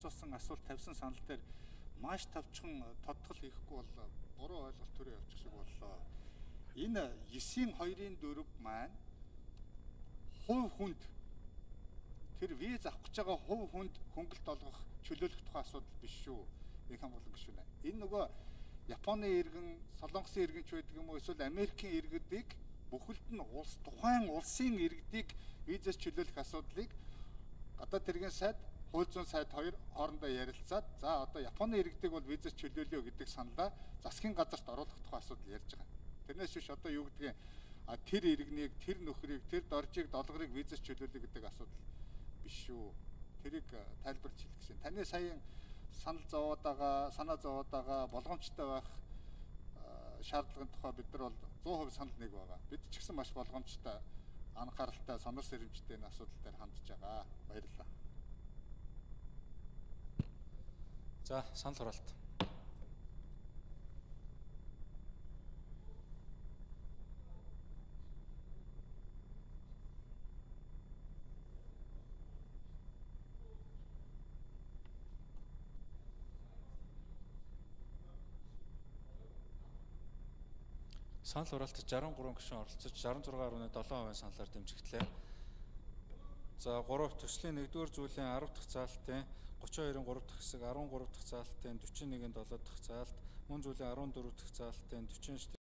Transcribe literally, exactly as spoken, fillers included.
оролцуулсан асуулт тавьсан санал дээр маш тавчхан тодтол хийхгүй бол буруу ойлголт төрөө явчих шиг боллоо. Энэ девятын хоёрын дөрөв маань хувь хүнд тэр виз авах гэж байгаа хувь хүнд хөнгөлт олгох чөлөөлөх тухай асуудал биш шүү. Их хамгаалан гишүүн. Энэ нөгөө Японы иргэн, Солонгосын иргэнч байдаг юм уу эсвэл Америкийн иргэдийг бүхэлд нь улс тухайн улсын иргэдийг визээс чөлөөлөх асуудлыг гадаад хэргийн сайд, хууль зүйн сайд хоёр хоорондоо ярилцаад за одоо Японы иргэдийг бол визээс чөлөөлөё гэдэг саналаа засгийн газарт оруулах тухай асуудал ярьж байгаа. Тэрнээс биш одоо юу гэдгийг а тэр иргэнийг, тэр нөхрийг, тэр доржийг, долгорыг визээс чөлөөлөё гэдэг асуудал биш шүү. Тэрийг тайлбарч хэлэх гэсэн. Таны саяын санал зовоод байгаа, санаа зовоод байгаа болгоомжтой байх шаардлагын тухай бид нар бол зуун хувь санал нэг байгаа. Бид ч гэсэн маш болгоомжтой, анхааралтай, сонор сэрэмжтэй энэ асуудал дээр хандж байгаа. Баярлалаа. За, санал хураалт. Санал хураалтад жаран гурван гишүүн оролцож шаран зургаан гаруй седем хувийн саналаар дэмжигдлээ. За гурав төслийн нэгдүгээр зүйлийн арав дахь заалтын гучин хоёрын гурав дахь хэсэг, арван гурав дахь заалтын дөрвөн нэгэн долоо дахь заалт, мөн зүйлийн арван дөрөв дахь заалтын